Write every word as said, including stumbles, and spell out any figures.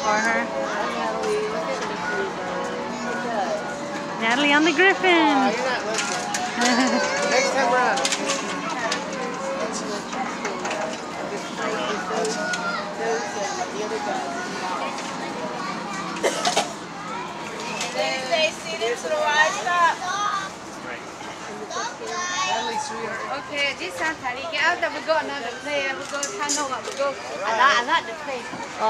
for her. Natalie, look at the receiver. Natalie on the Griffin. Oh, you're not listening. Next time around. Okay, this time, Tally, get out of the go, another play, I will go, I know, I will go, I like the play.